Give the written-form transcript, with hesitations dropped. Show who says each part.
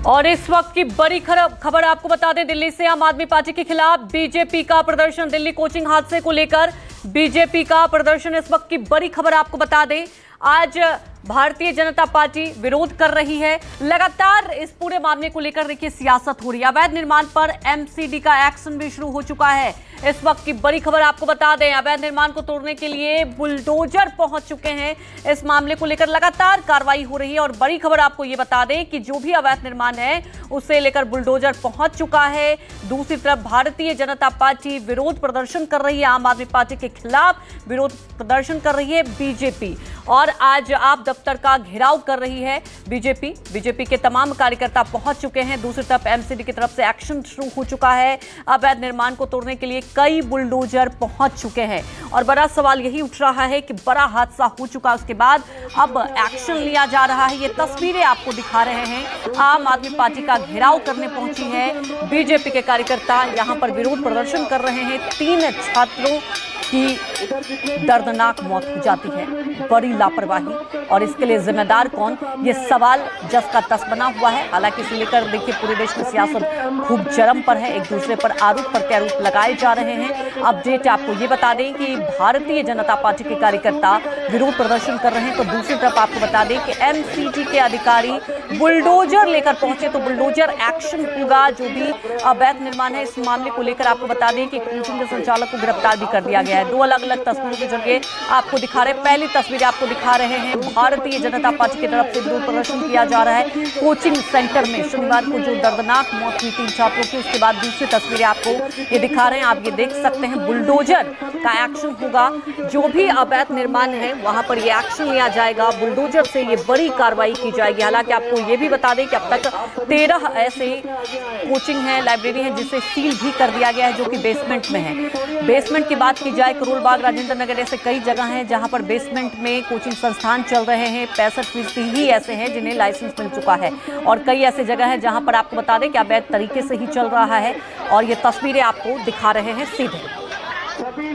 Speaker 1: और इस वक्त की बड़ी खबर आपको बता दें, दिल्ली से आम आदमी पार्टी के खिलाफ बीजेपी का प्रदर्शन। दिल्ली कोचिंग हादसे को लेकर बीजेपी का प्रदर्शन, इस वक्त की बड़ी खबर आपको बता दें। आज भारतीय जनता पार्टी विरोध कर रही है। लगातार इस पूरे मामले को लेकर देखिए सियासत हो रही है। अवैध निर्माण पर एमसीडी का एक्शन भी शुरू हो चुका है। इस वक्त की बड़ी खबर आपको बता दें, अवैध निर्माण को तोड़ने के लिए बुलडोजर पहुंच चुके हैं। इस मामले को लेकर लगातार कार्रवाई हो रही है और बड़ी खबर आपको ये बता दें कि जो भी अवैध निर्माण है उसे लेकर बुलडोजर पहुंच चुका है। दूसरी तरफ भारतीय जनता पार्टी विरोध प्रदर्शन कर रही है। आम आदमी पार्टी के खिलाफ विरोध प्रदर्शन कर रही है बीजेपी, और आज आप दफ्तर का घेराव कर रही है बीजेपी के तमाम कार्यकर्ता पहुंच चुके हैं। दूसरी तरफ एमसीडी की तरफ से एक्शन शुरू हो चुका है। अवैध निर्माण को तोड़ने के लिए कई बुलडोजर पहुंच चुके हैं और बड़ा सवाल यही उठ रहा है कि बड़ा हादसा हो चुका, उसके बाद अब एक्शन लिया जा रहा है। ये तस्वीरें आपको दिखा रहे हैं। आम आदमी पार्टी का घेराव करने पहुंची है बीजेपी के कार्यकर्ता, यहां पर विरोध प्रदर्शन कर रहे हैं। 3 छात्रों की दर्दनाक मौत हो जाती है, बड़ी लापरवाही, और इसके लिए जिम्मेदार कौन, ये सवाल जस का तस बना हुआ है। हालांकि इसे लेकर देखिए पूरे देश में सियासत खूब चरम पर है, एक दूसरे पर आरोप प्रत्यारोप लगाए जा रहे हैं। अपडेट आपको ये बता दें कि भारतीय जनता पार्टी के कार्यकर्ता विरोध प्रदर्शन कर रहे हैं, तो दूसरी तरफ आपको बता दें कि एमसीडी के अधिकारी बुलडोजर लेकर पहुंचे, तो बुलडोजर एक्शन होगा। जो भी अवैध निर्माण है इस मामले को लेकर आपको बता दें कि कोचिंग के संचालक को गिरफ्तार भी कर दिया गया है। 2 अलग-अलग तस्वीरों के जरिए आपको दिखा रहे हैं। पहली तस्वीर आपको दिखा रहे हैं, भारतीय जनता पार्टी की तरफ से विरोध प्रदर्शन किया जा रहा है कोचिंग सेंटर में शनिवार को जो दर्दनाक मौत हुई 3 छात्रों की। उसके बाद दूसरी तस्वीरें आपको ये दिखा रहे हैं, आप ये देख सकते हैं बुलडोजर का एक्शन होगा। जो भी अवैध निर्माण है वहां पर ये एक्शन लिया जाएगा, बुलडोजर से ये बड़ी कार्रवाई की जाएगी। हालांकि आपको ये भी बता दें कि अब तक 13 ऐसे कोचिंग है, लाइब्रेरी है जिसे सील भी कर दिया गया है, जो कि बेसमेंट में है। बेसमेंट की बात की जाए, करोल बाग, राजेंद्र नगर, ऐसे कई जगह हैं जहां पर बेसमेंट में कोचिंग संस्थान चल रहे हैं। 65% ही ऐसे हैं जिन्हें लाइसेंस मिल चुका है, और कई ऐसे जगह हैं जहां पर आपको बता दें कि अवैध तरीके से ही चल रहा है, और ये तस्वीरें आपको दिखा रहे हैं सीधे।